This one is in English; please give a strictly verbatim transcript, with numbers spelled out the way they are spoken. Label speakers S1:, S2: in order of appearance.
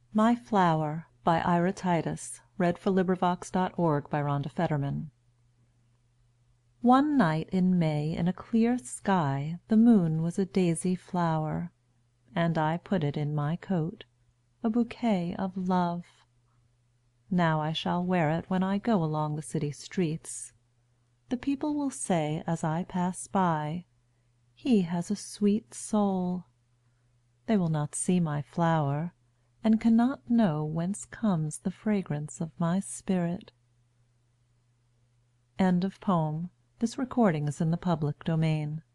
S1: MY FLOWER by Ira Titus (REF.mp4) One night in May in a clear sky The moon was a daisy flower, And I put it in my coat, A bouquet of love. Now I shall wear it when I go Along the city streets. The people will say as I pass by, "He has a sweet soul." They will not see my flower, and cannot know Whence comes the fragrance of my spirit. End of the Project Gutenberg EBook of This recording is in the public domain.